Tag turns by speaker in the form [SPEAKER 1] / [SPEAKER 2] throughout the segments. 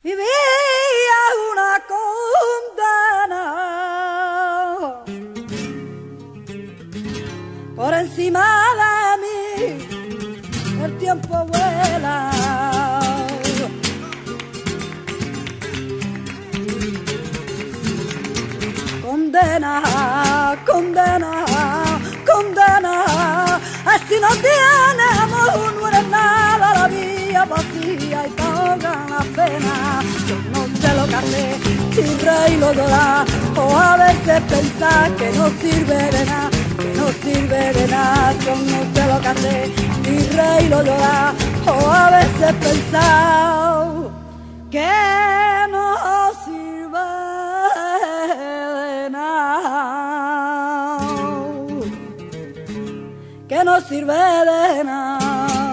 [SPEAKER 1] Vivía una condena por encima de mí, el tiempo vuela. Condena, condena, condena, así no tenemos nada, la vida vacía y toda la pena. Yo no sé lo que hacer, si reír o llorar, o a veces pensar que no sirve de nada, que no sirve de nada. Yo no sé lo que hacer, si reír o llorar, o a veces pensar que no sirve de nada, que no sirve de nada.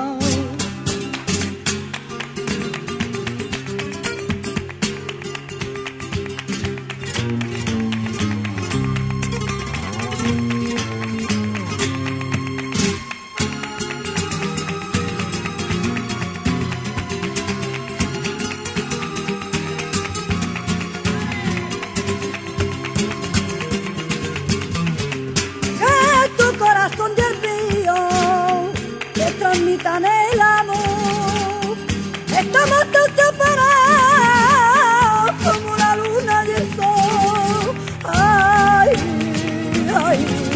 [SPEAKER 1] Corazón y el río que transmitan el amor. Estamos todos separados como la luna y el sol. Ay, ay,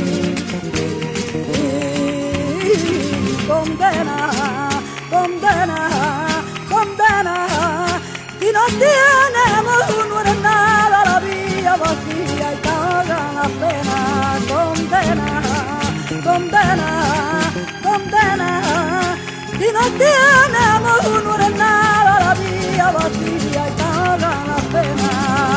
[SPEAKER 1] condena, condena, condena. Si no tenemos no eres nada, la vida vacía y toda la pena. Condena, condena, condena. Si no tenemos no eres nada, la vida vacía y toda la pena.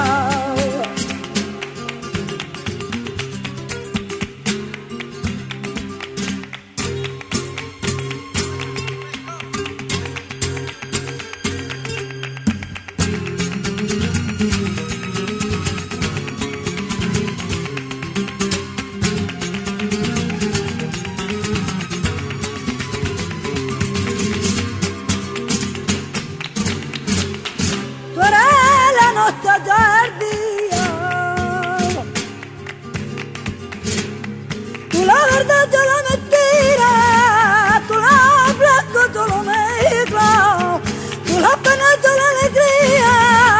[SPEAKER 1] Tú la verdad, yo la mentira, tú la blanco, yo lo negro, tú la pena, yo la alegría.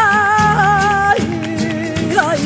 [SPEAKER 1] Ay,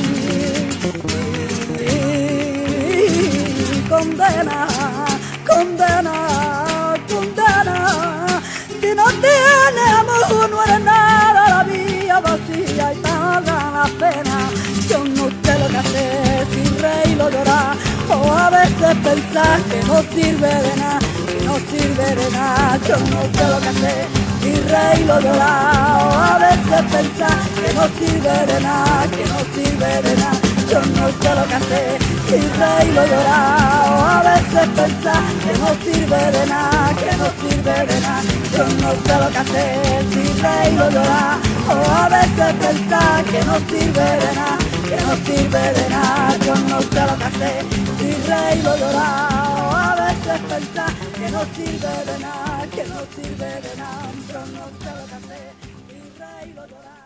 [SPEAKER 1] ay, condena, condena, condena. Si no tienes amor no eres nada, la vida vacía y toda la pena. Yo no sé lo que hacer, si reír o llorar, o a veces pensar que no sirve de nada, que no sirve de nada. Yo no sé lo que hacer, si reír o llorar, o a veces pensar que no sirve de nada, que no sirve de nada. Yo no sé lo que hacer, si reír o llorar, o a veces pensar que no sirve de nada, que no sirve de nada. Yo no sé lo que hacer, si reír o llorar, o a veces pensar que no sirve de nada, que no sirve de nada. Yo no sé lo que hacer, si reír o llorar, o a veces pensar que no sirve de nada, que no sirve de nada. Yo no sé lo que hacer, si reír o llorar.